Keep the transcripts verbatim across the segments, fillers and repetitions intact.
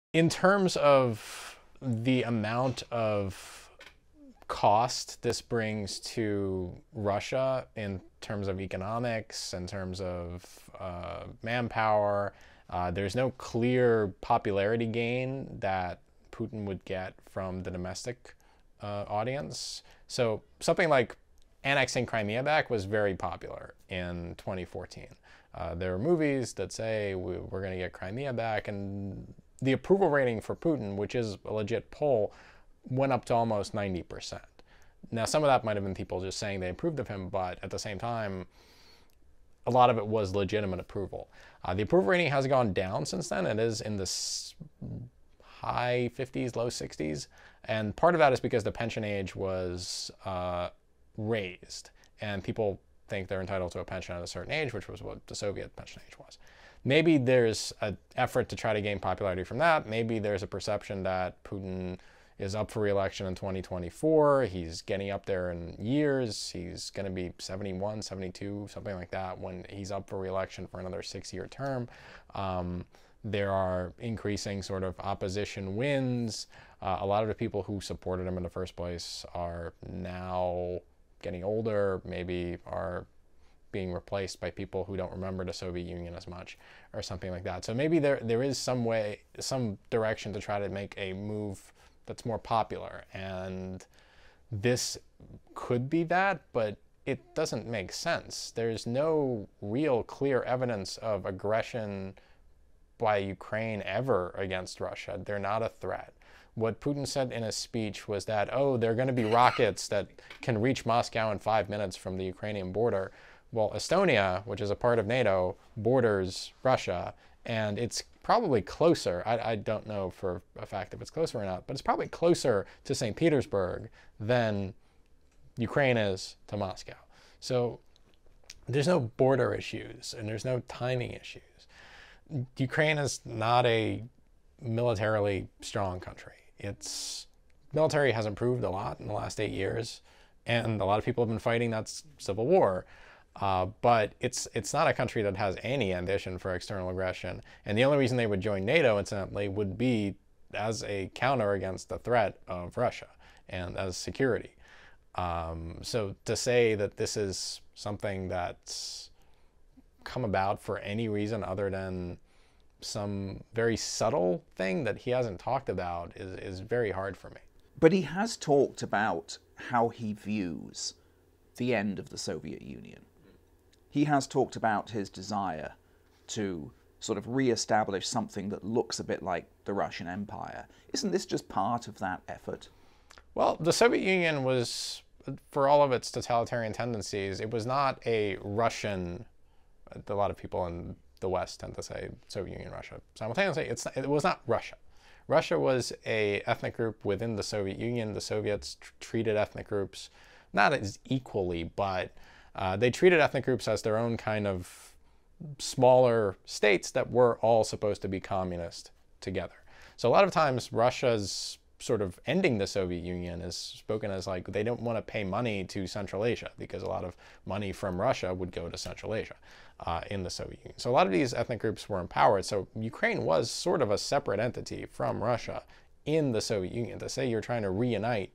In terms of the amount of cost this brings to Russia in terms of economics, in terms of uh, manpower, uh, there's no clear popularity gain that Putin would get from the domestic uh, audience. So something like annexing Crimea back was very popular in twenty fourteen. Uh, there are movies that say we, we're going to get Crimea back, and the approval rating for Putin, which is a legit poll, went up to almost ninety percent. Now, some of that might have been people just saying they approved of him, but at the same time, a lot of it was legitimate approval. Uh, the approval rating has gone down since then. It is in the high fifties, low sixties, and part of that is because the pension age was uh, raised, and people think they're entitled to a pension at a certain age, which was what the Soviet pension age was. Maybe there's an effort to try to gain popularity from that. Maybe there's a perception that Putin is up for re-election in twenty twenty-four. He's getting up there in years. He's going to be seventy-one, seventy-two, something like that when he's up for re-election for another six-year term. Um, there are increasing sort of opposition wins. Uh, a lot of the people who supported him in the first place are now getting older, maybe are being replaced by people who don't remember the Soviet Union as much or something like that. So maybe there there is some way, some direction to try to make a move that's more popular. And this could be that, but it doesn't make sense. There's no real clear evidence of aggression by Ukraine ever against Russia. They're not a threat. What Putin said in his speech was that, oh, there are going to be rockets that can reach Moscow in five minutes from the Ukrainian border. Well, Estonia, which is a part of NATO, borders Russia, and it's probably closer. I, I don't know for a fact if it's closer or not, but it's probably closer to Saint Petersburg than Ukraine is to Moscow. So there's no border issues and there's no timing issues. Ukraine is not a militarily strong country. Its military has improved a lot in the last eight years, and a lot of people have been fighting that civil war. Uh, but it's it's not a country that has any ambition for external aggression. And the only reason they would join NATO, incidentally, would be as a counter against the threat of Russia and as security. Um, so to say that this is something that's come about for any reason other than some very subtle thing that he hasn't talked about is, is very hard for me. But he has talked about how he views the end of the Soviet Union. He has talked about his desire to sort of re-establish something that looks a bit like the Russian Empire. Isn't this just part of that effort? Well, the Soviet Union was, for all of its totalitarian tendencies, it was not a Russian, a lot of people in the West tend to say Soviet Union, Russia simultaneously. It's, it was not Russia. Russia was a ethnic group within the Soviet Union. The Soviets tr treated ethnic groups not as equally, but uh, they treated ethnic groups as their own kind of smaller states that were all supposed to be communist together. So a lot of times Russia's sort of ending the Soviet Union is spoken as like they don't want to pay money to Central Asia because a lot of money from Russia would go to Central Asia uh, in the Soviet Union. So a lot of these ethnic groups were empowered. So Ukraine was sort of a separate entity from Russia in the Soviet Union. To say you're trying to reunite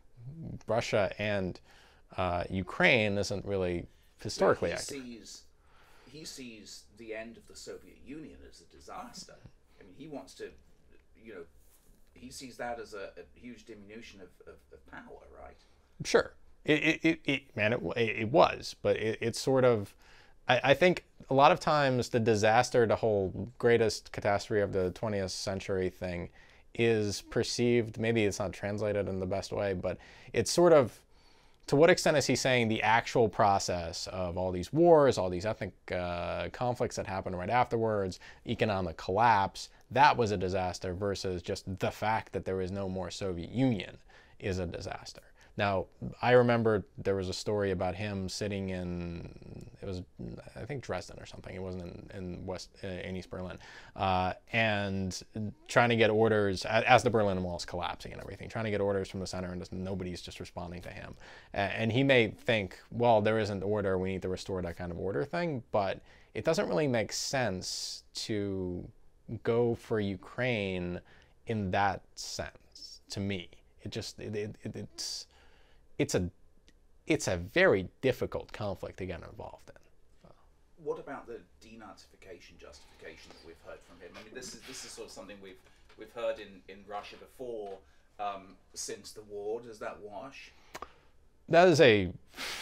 Russia and uh, Ukraine isn't really historically accurate. He sees, he sees the end of the Soviet Union as a disaster. I mean, he wants to, you know, he sees that as a, a huge diminution of, of, of power, right? Sure. It, it, it, it man, it, it was, but it, it's sort of, I, I think a lot of times the disaster, the whole greatest catastrophe of the twentieth century thing is perceived, maybe it's not translated in the best way, but it's sort of, to what extent is he saying the actual process of all these wars, all these ethnic uh, conflicts that happened right afterwards, economic collapse, that was a disaster versus just the fact that there is no more Soviet Union is a disaster. Now, I remember there was a story about him sitting in, it was, I think Dresden or something. It wasn't in, in West, uh, in East Berlin. Uh, and trying to get orders, as the Berlin Wall's collapsing and everything, trying to get orders from the center and just, nobody's just responding to him. And he may think, well, there isn't order, we need to restore that kind of order thing. But it doesn't really make sense to go for Ukraine in that sense, to me. It just, it, it, it, it's, it's a, it's a very difficult conflict to get involved in. What about the denazification justification that we've heard from him? I mean, this is this is sort of something we've we've heard in, in Russia before, um, since the war. Does that wash? That is a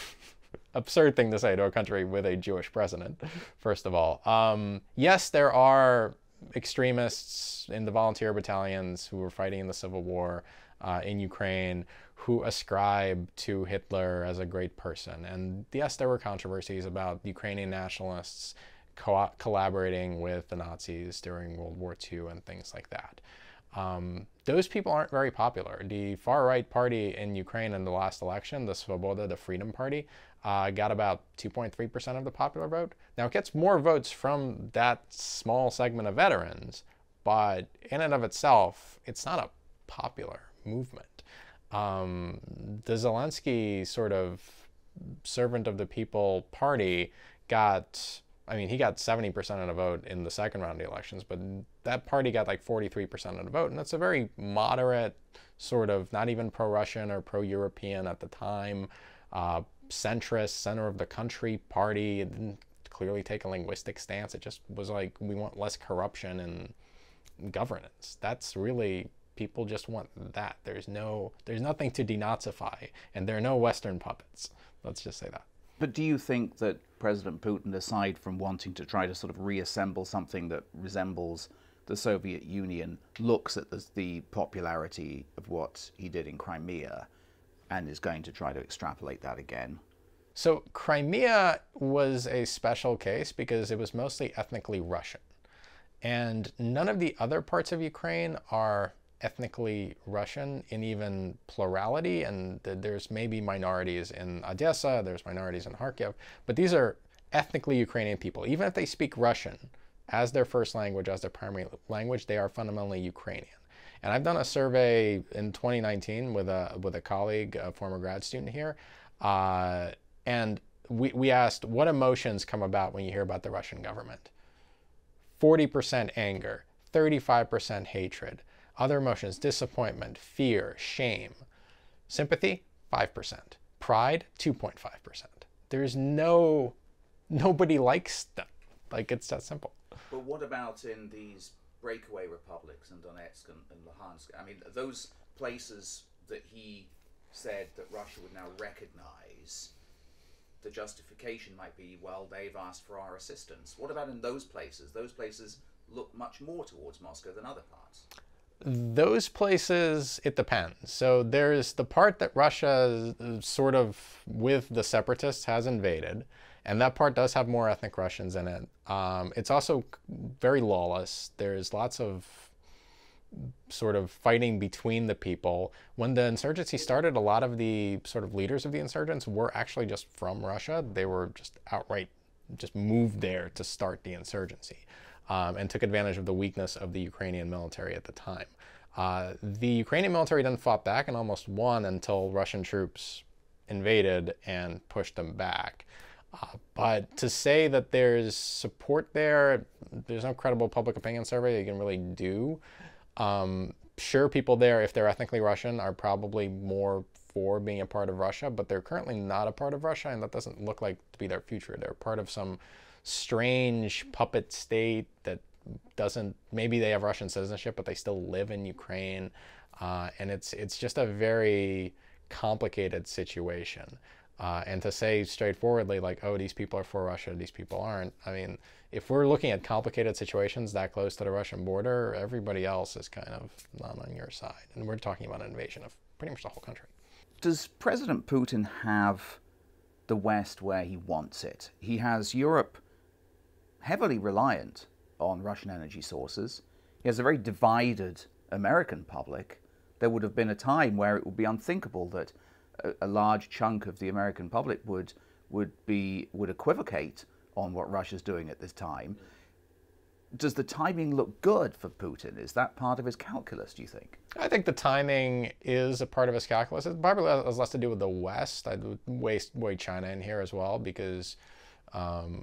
absurd thing to say to a country with a Jewish president, first of all. Um, yes, there are extremists in the volunteer battalions who were fighting in the Civil War uh, in Ukraine who ascribe to Hitler as a great person. And yes, there were controversies about Ukrainian nationalists co collaborating with the Nazis during World War Two and things like that. Um, those people aren't very popular. The far-right party in Ukraine in the last election, the Svoboda, the Freedom Party, uh, got about two point three percent of the popular vote. Now, it gets more votes from that small segment of veterans, but in and of itself, it's not a popular movement. Um, the Zelensky sort of servant of the people party got, I mean, he got seventy percent of the vote in the second round of the elections, but that party got like forty-three percent of the vote. And that's a very moderate sort of, not even pro-Russian or pro-European at the time, uh, centrist, center of the country party. It didn't clearly take a linguistic stance. It just was like, we want less corruption and governance. That's really, people just want that. There's no, there's nothing to denazify, and there are no Western puppets. Let's just say that. But do you think that President Putin, aside from wanting to try to sort of reassemble something that resembles the Soviet Union, looks at the, the popularity of what he did in Crimea and is going to try to extrapolate that again? So Crimea was a special case because it was mostly ethnically Russian. And none of the other parts of Ukraine are ethnically Russian in even plurality, and there's maybe minorities in Odessa, there's minorities in Kharkiv, but these are ethnically Ukrainian people. Even if they speak Russian as their first language, as their primary language, they are fundamentally Ukrainian. And I've done a survey in twenty nineteen with a with a colleague, a former grad student here, uh, and we, we asked, what emotions come about when you hear about the Russian government? forty percent anger, thirty-five percent hatred. Other emotions, disappointment, fear, shame. Sympathy, five percent. Pride, two point five percent. There's no, nobody likes them. Like, it's that simple. But what about in these breakaway republics in Donetsk and, and Luhansk? I mean, those places that he said that Russia would now recognize, the justification might be, well, they've asked for our assistance. What about in those places? Those places look much more towards Moscow than other parts. Those places, it depends. So there's the part that Russia sort of, with the separatists, has invaded, and that part does have more ethnic Russians in it. Um, it's also very lawless. There's lots of sort of fighting between the people. When the insurgency started, a lot of the sort of leaders of the insurgents were actually just from Russia. They were just outright just moved there to start the insurgency. Um, and took advantage of the weakness of the Ukrainian military at the time. Uh, the Ukrainian military then fought back and almost won until Russian troops invaded and pushed them back. Uh, but to say that there's support there, there's no credible public opinion survey you can really do. Um, sure, people there, if they're ethnically Russian, are probably more for being a part of Russia, but they're currently not a part of Russia, and that doesn't look like to be their future. They're part of some strange puppet state that doesn't, maybe they have Russian citizenship, but they still live in Ukraine. Uh, and it's it's just a very complicated situation. Uh, and to say straightforwardly, like, oh, these people are for Russia, these people aren't. I mean, if we're looking at complicated situations that close to the Russian border, everybody else is kind of not on your side. And we're talking about an invasion of pretty much the whole country. Does President Putin have the West where he wants it? He has Europe heavily reliant on Russian energy sources. He has a very divided American public. There would have been a time where it would be unthinkable that a, a large chunk of the American public would would be would equivocate on what Russia's doing at this time. Does the timing look good for Putin? Is that part of his calculus, do you think? I think the timing is a part of his calculus. It probably has less to do with the West. I'd weigh, weigh China in here as well, because um,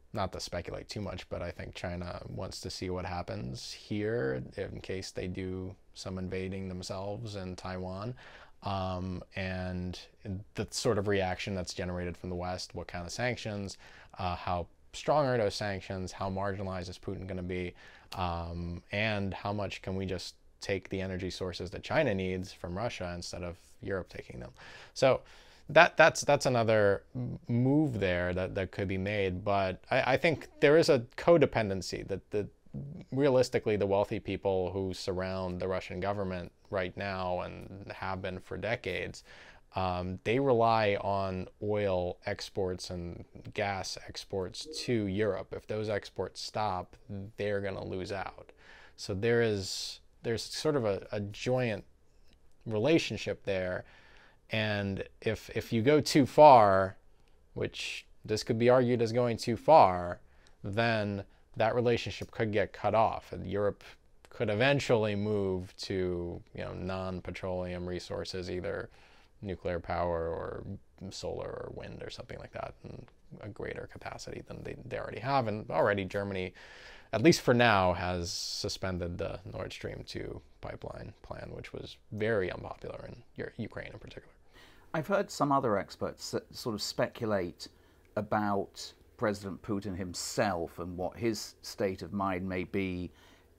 not to speculate too much, but I think China wants to see what happens here in case they do some invading themselves in Taiwan. Um, and the sort of reaction that's generated from the West, what kind of sanctions, uh, how strong are those sanctions, how marginalized is Putin going to be, um, and how much can we just take the energy sources that China needs from Russia instead of Europe taking them. So that that's that's another move there that, that could be made. But I, I think there is a codependency that the realistically the wealthy people who surround the Russian government right now and have been for decades, um, they rely on oil exports and gas exports to Europe. If those exports stop, they're going to lose out. So there is there's sort of a, a joint relationship there. And if if you go too far, which this could be argued as going too far, then that relationship could get cut off, and Europe could eventually move to, you know, non-petroleum resources, either nuclear power or solar or wind or something like that, in a greater capacity than they, they already have. And already Germany, at least for now, has suspended the Nord Stream two pipeline plan, which was very unpopular in Ukraine in particular. I've heard some other experts sort of speculate about President Putin himself and what his state of mind may be.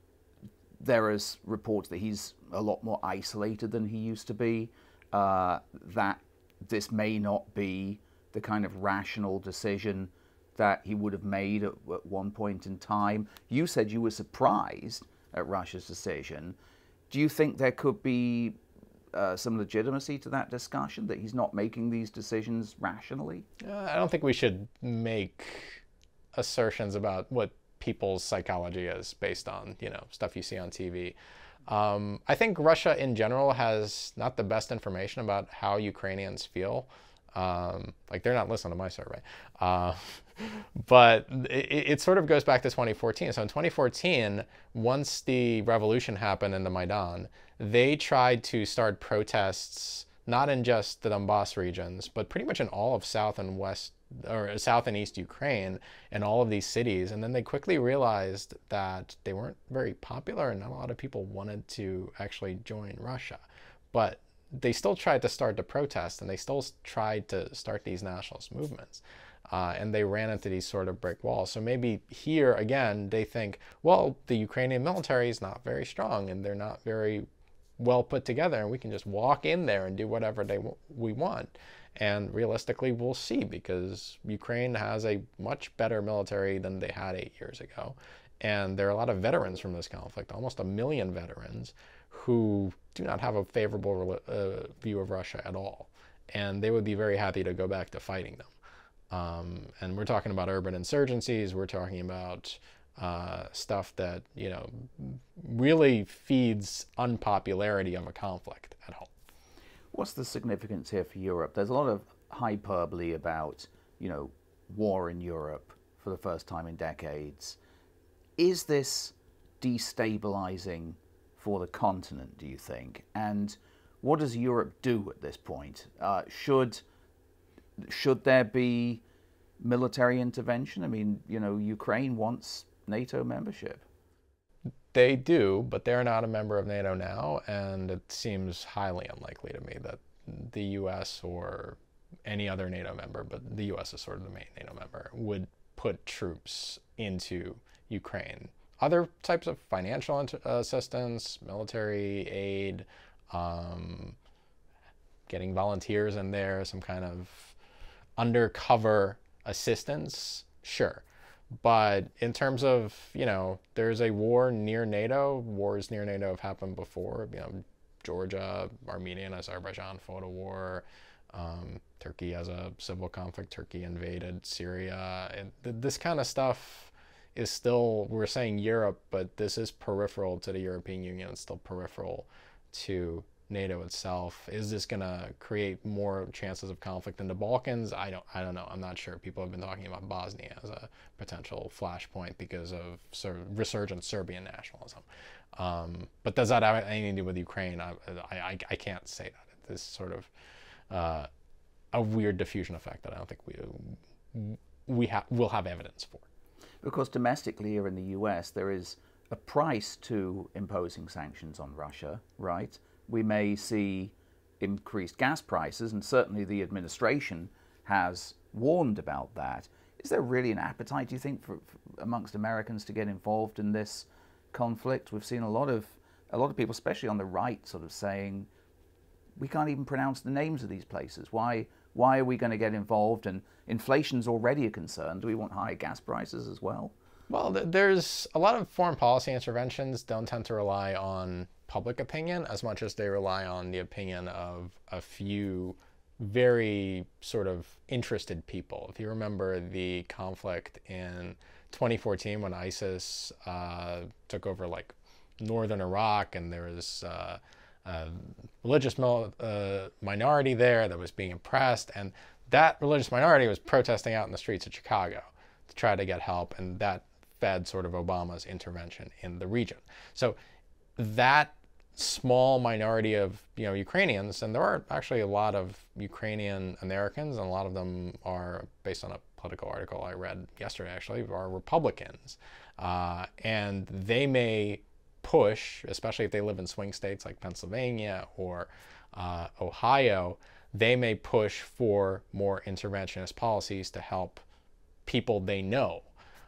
There is reports that he's a lot more isolated than he used to be, uh, that this may not be the kind of rational decision that he would have made at, at one point in time. You said you were surprised at Russia's decision. Do you think there could be uh, some legitimacy to that discussion, that he's not making these decisions rationally? Uh, I don't think we should make assertions about what people's psychology is based on, you know, stuff you see on T V. Um, I think Russia in general has not the best information about how Ukrainians feel. Um, like, they're not listening to my survey. Uh, but it, it sort of goes back to twenty fourteen. So in twenty fourteen, once the revolution happened in the Maidan, they tried to start protests, not in just the Donbass regions, but pretty much in all of South and West, or South and East Ukraine, and all of these cities. And then they quickly realized that they weren't very popular and not a lot of people wanted to actually join Russia. But they still tried to start the protest, and they still tried to start these nationalist movements. Uh, and they ran into these sort of brick walls. So maybe here, again, they think, well, the Ukrainian military is not very strong and they're not very well put together, and we can just walk in there and do whatever they we want. And realistically, we'll see, because Ukraine has a much better military than they had eight years ago. And there are a lot of veterans from this conflict, almost a million veterans, who do not have a favorable uh, view of Russia at all. And they would be very happy to go back to fighting them. Um, and we're talking about urban insurgencies. We're talking about uh, stuff that, you know, really feeds unpopularity of a conflict at home. What's the significance here for Europe? There's a lot of hyperbole about, you know, war in Europe for the first time in decades. Is this destabilizing for the continent, do you think? And what does Europe do at this point? Uh, should should there be military intervention? I mean, you know, Ukraine wants NATO membership. They do, but they're not a member of NATO now, and it seems highly unlikely to me that the U S or any other NATO member, but the U S is sort of the main NATO member, would put troops into Ukraine. Other types of financial assistance, military aid, um, getting volunteers in there, some kind of undercover assistance, sure. But in terms of, you know, there's a war near NATO. Wars near NATO have happened before. You know, Georgia, Armenia, and Azerbaijan fought a war. Um, Turkey has a civil conflict. Turkey invaded Syria. And th this kind of stuff is still, we're saying Europe, but this is peripheral to the European Union. It's still peripheral to NATO itself. Is this going to create more chances of conflict in the Balkans? I don't I don't know. I'm not sure. People have been talking about Bosnia as a potential flashpoint because of sort of resurgent Serbian nationalism. Um, but does that have anything to do with Ukraine? I, I, I can't say that. This sort of uh, a weird diffusion effect that I don't think we we ha will have evidence for. Of course, domestically here in the U S, there is a price to imposing sanctions on Russia, right? We may see increased gas prices, and certainly the administration has warned about that. Is there really an appetite, do you think, for, for amongst Americans to get involved in this conflict? We've seen a lot of a lot of people, especially on the right, sort of saying, we can't even pronounce the names of these places. Why why are we going to get involved? And inflation's already a concern. Do we want high gas prices as well? Well, there's a lot of foreign policy interventions don't tend to rely on public opinion as much as they rely on the opinion of a few very sort of interested people. If you remember the conflict in twenty fourteen when ISIS uh, took over like northern Iraq, and there was uh, a religious uh, minority there that was being oppressed, and that religious minority was protesting out in the streets of Chicago to try to get help, and that fed sort of Obama's intervention in the region. So that small minority of you know Ukrainians, and there are actually a lot of Ukrainian Americans, and a lot of them are, based on a political article I read yesterday actually, are Republicans, uh, and they may push, especially if they live in swing states like Pennsylvania or uh, Ohio, they may push for more interventionist policies to help people they know.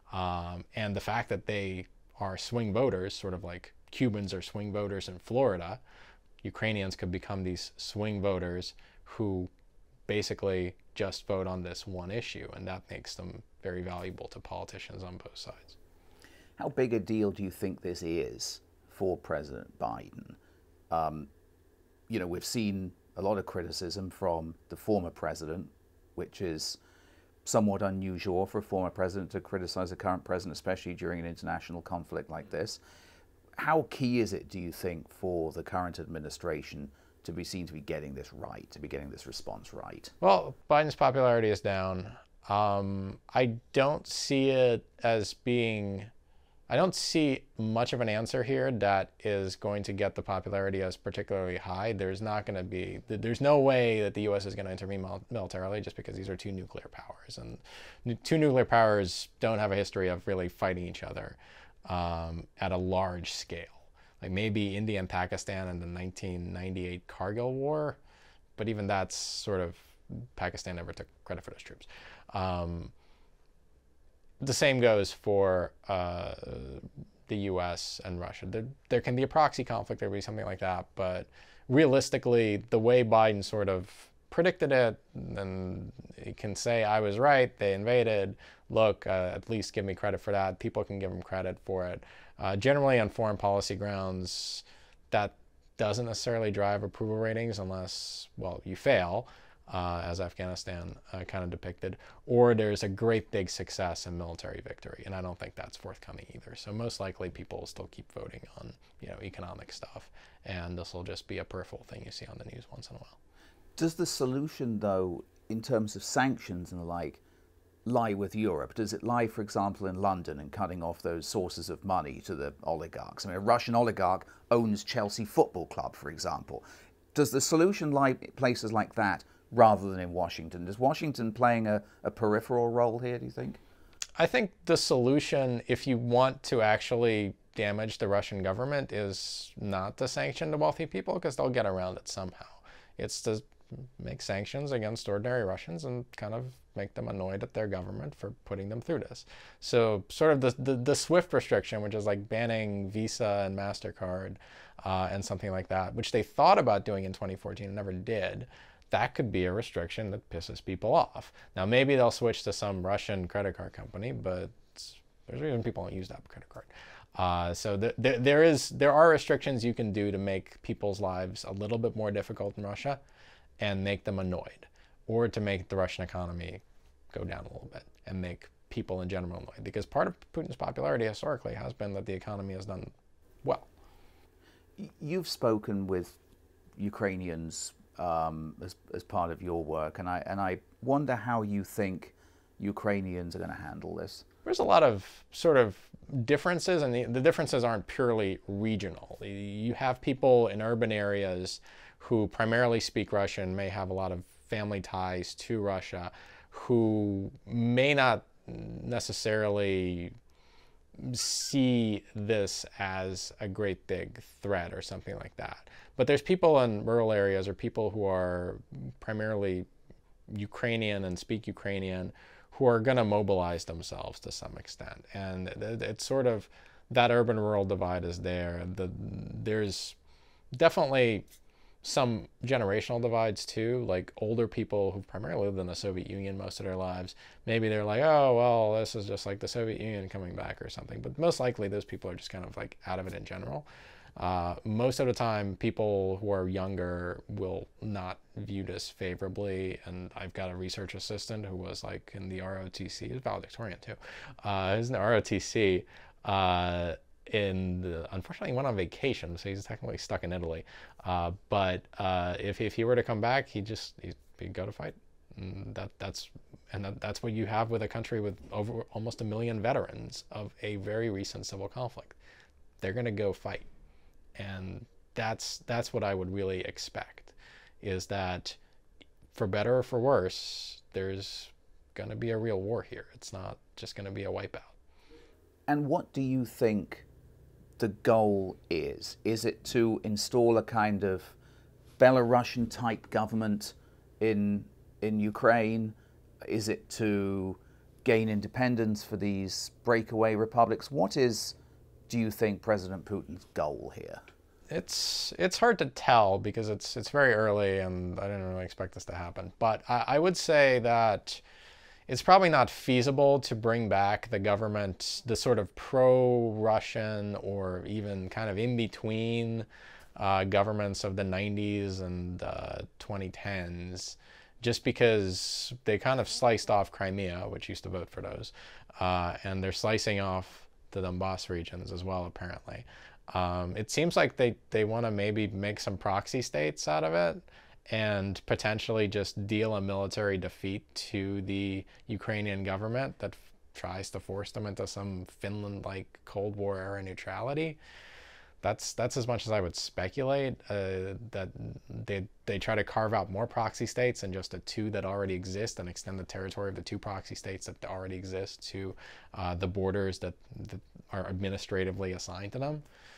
Um, and the fact that they are swing voters, sort of like Cubans are swing voters in Florida, Ukrainians could become these swing voters who basically just vote on this one issue, and that makes them very valuable to politicians on both sides. How big a deal do you think this is for President Biden? Um, you know, we've seen a lot of criticism from the former president, which is somewhat unusual for a former president to criticize a current president, especially during an international conflict like this. How key is it, do you think, for the current administration to be seen to be getting this right, to be getting this response right? Well, Biden's popularity is down. Um, I don't see it as being, I don't see much of an answer here that is going to get the popularity as particularly high. There's not going to be, there's no way that the U S is going to intervene militarily just because these are two nuclear powers. And two nuclear powers don't have a history of really fighting each other um, at a large scale. Like maybe India and Pakistan in the nineteen ninety-eight Kargil War, but even that's sort of, Pakistan never took credit for those troops. Um, the same goes for uh, the U S and Russia. There, there can be a proxy conflict, there will be something like that, but realistically, the way Biden sort of predicted it, and he can say, I was right, they invaded, look, uh, at least give me credit for that. People can give him credit for it. Uh, generally on foreign policy grounds, that doesn't necessarily drive approval ratings unless, well, you fail, uh, as Afghanistan uh, kind of depicted, or there's a great big success in military victory, and I don't think that's forthcoming either. So most likely people will still keep voting on, you know, economic stuff, and this will just be a peripheral thing you see on the news once in a while. Does the solution, though, in terms of sanctions and the like, lie with Europe? Does it lie, for example, in London and cutting off those sources of money to the oligarchs? I mean, a Russian oligarch owns Chelsea Football Club, for example. Does the solution lie in places like that rather than in Washington? Is Washington playing a, a peripheral role here, do you think? I think the solution, if you want to actually damage the Russian government, is not to sanction the wealthy people, because they'll get around it somehow. It's to make sanctions against ordinary Russians and kind of make them annoyed at their government for putting them through this. So sort of the, the, the SWIFT restriction, which is like banning Visa and MasterCard uh, and something like that, which they thought about doing in twenty fourteen and never did, that could be a restriction that pisses people off. Now maybe they'll switch to some Russian credit card company, but there's a reason people don't use that credit card. Uh, so th th there is there are restrictions you can do to make people's lives a little bit more difficult in Russia and make them annoyed, or to make the Russian economy go down a little bit and make people in general annoyed. Because part of Putin's popularity historically has been that the economy has done well. You've spoken with Ukrainians um, as, as part of your work, and I, and I wonder how you think Ukrainians are going to handle this. There's a lot of sort of differences, and the, the differences aren't purely regional. You have people in urban areas who primarily speak Russian, may have a lot of family ties to Russia, who may not necessarily see this as a great big threat or something like that. But there's people in rural areas or people who are primarily Ukrainian and speak Ukrainian who are going to mobilize themselves to some extent. And it's sort of that urban-rural divide is there. The, there's definitely some generational divides too, like older people who primarily lived in the Soviet Union most of their lives. Maybe they're like, oh, well, this is just like the Soviet Union coming back or something. But most likely those people are just kind of like out of it in general. Uh, most of the time, people who are younger will not view this favorably. And I've got a research assistant who was like in the R O T C, he's valedictorian too. Uh, he's in the R O T C. Uh, in the, unfortunately he went on vacation, so he's technically stuck in Italy. Uh, but uh, if, if he were to come back, he just he'd, he'd go to fight. And that that's and that, that's what you have with a country with over almost a million veterans of a very recent civil conflict. They're going to go fight, and that's that's what I would really expect, is that for better or for worse, there's going to be a real war here. It's not just going to be a wipeout. And what do you think the goal is? Is it to install a kind of Belarusian type government in in Ukraine? Is it to gain independence for these breakaway republics? What is, do you think, President Putin's goal here? It's it's hard to tell because it's it's very early and I didn't really expect this to happen. But I, I would say that it's probably not feasible to bring back the government, the sort of pro-Russian or even kind of in-between uh, governments of the nineties and uh, twenty tens, just because they kind of sliced off Crimea, which used to vote for those, uh, and they're slicing off the Donbass regions as well, apparently. Um, it seems like they, they want to maybe make some proxy states out of it, and potentially just deal a military defeat to the Ukrainian government that f- tries to force them into some Finland-like Cold War era neutrality. That's that's as much as I would speculate, uh, that they they try to carve out more proxy states than just the two that already exist and extend the territory of the two proxy states that already exist to uh, the borders that, that are administratively assigned to them.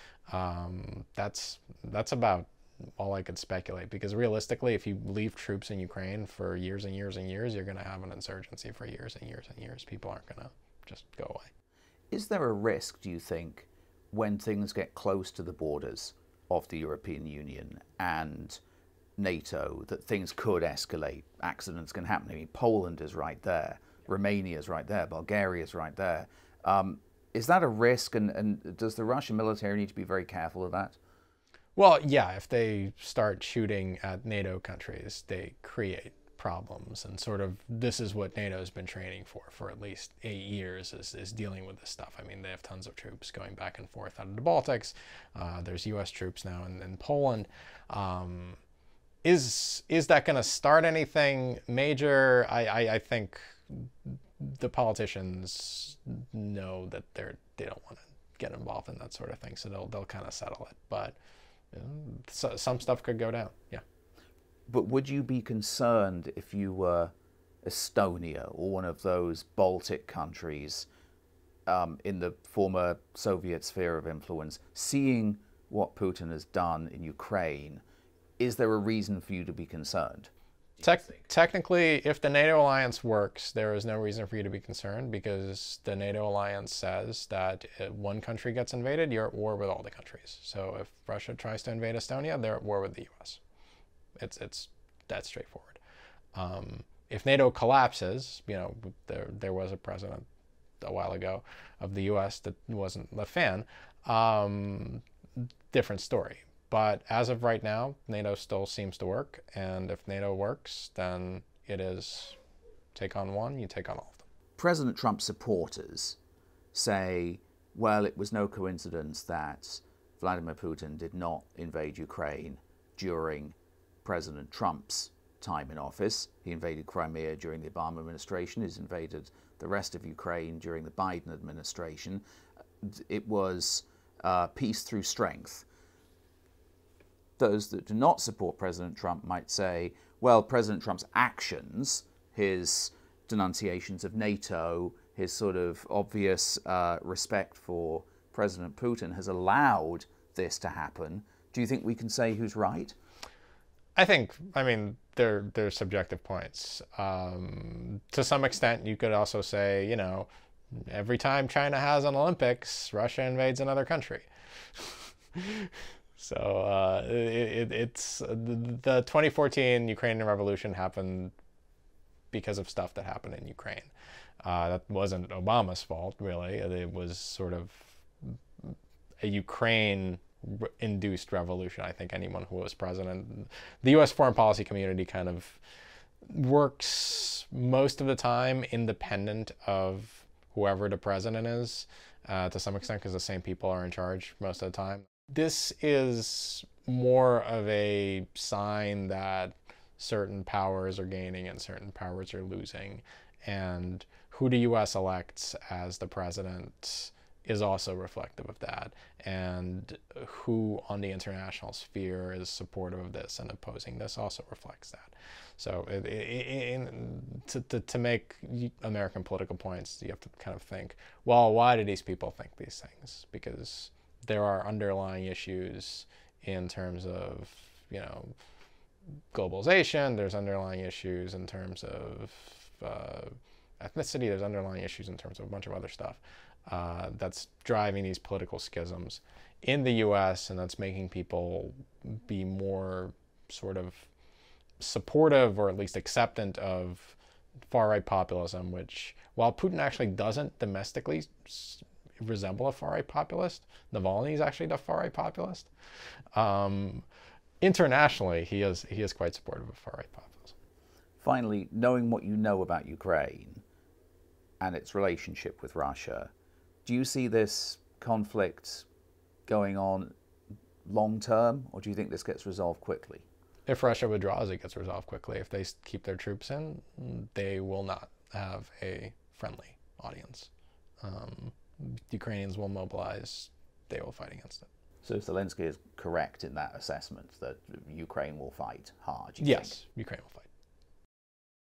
Um, that's that's about all I could speculate, because realistically, if you leave troops in Ukraine for years and years and years, you're going to have an insurgency for years and years and years. People aren't going to just go away. Is there a risk, do you think, when things get close to the borders of the European Union and NATO, that things could escalate? Accidents can happen. I mean, Poland is right there, Romania is right there, Bulgaria is right there. Um, is that a risk, and, and does the Russian military need to be very careful of that? Well, yeah, if they start shooting at NATO countries, they create problems. And sort of this is what NATO's been training for for at least eight years is, is dealing with this stuff. I mean, they have tons of troops going back and forth out of the Baltics. Uh, there's U S troops now in, in Poland. Um, is is that going to start anything major? I, I, I think the politicians know that they're they don't want to get involved in that sort of thing, so they'll they'll kind of settle it. But So, some stuff could go down, yeah. But would you be concerned if you were Estonia or one of those Baltic countries um, in the former Soviet sphere of influence, seeing what Putin has done in Ukraine? Is there a reason for you to be concerned? Tec- technically, if the NATO alliance works, there is no reason for you to be concerned, because the NATO alliance says that if one country gets invaded, you're at war with all the countries. So if Russia tries to invade Estonia, they're at war with the U S. It's it's that straightforward. Um, if NATO collapses, you know, there there was a president a while ago of the U S that wasn't a fan. Um, different story. But as of right now, NATO still seems to work. And if NATO works, then it is take on one, you take on all of them. President Trump's supporters say, well, it was no coincidence that Vladimir Putin did not invade Ukraine during President Trump's time in office. He invaded Crimea during the Obama administration. He's invaded the rest of Ukraine during the Biden administration. It was uh, peace through strength. Those that do not support President Trump might say, well, President Trump's actions, his denunciations of NATO, his sort of obvious uh, respect for President Putin has allowed this to happen, do you think we can say who's right? I think, I mean, they're, they're subjective points. Um, to some extent, you could also say, you know, every time China has an Olympics, Russia invades another country. So uh, it, it, it's the, the twenty fourteen Ukrainian revolution happened because of stuff that happened in Ukraine. Uh, that wasn't Obama's fault, really. It was sort of a Ukraine-induced revolution. I think anyone who was president, the U S foreign policy community kind of works most of the time independent of whoever the president is, uh, to some extent, because the same people are in charge most of the time. This is more of a sign that certain powers are gaining and certain powers are losing. And who the U S elects as the president is also reflective of that. And who on the international sphere is supportive of this and opposing this also reflects that. So it, it, in, to, to, to make American political points, you have to kind of think, well, why do these people think these things? Because there are underlying issues in terms of, you know, globalization. There's underlying issues in terms of uh, ethnicity. There's underlying issues in terms of a bunch of other stuff uh, that's driving these political schisms in the U S, and that's making people be more sort of supportive or at least acceptant of far-right populism, which, while Putin actually doesn't domestically resemble a far-right populist, Navalny is actually the far-right populist. Um, internationally, he is he is quite supportive of far-right populism. Finally, knowing what you know about Ukraine and its relationship with Russia, do you see this conflict going on long-term, or do you think this gets resolved quickly? If Russia withdraws, it gets resolved quickly. If they keep their troops in, they will not have a friendly audience. Um, Ukrainians will mobilize. They will fight against it. So Zelensky is correct in that assessment that Ukraine will fight hard? Yes, think? Ukraine will fight.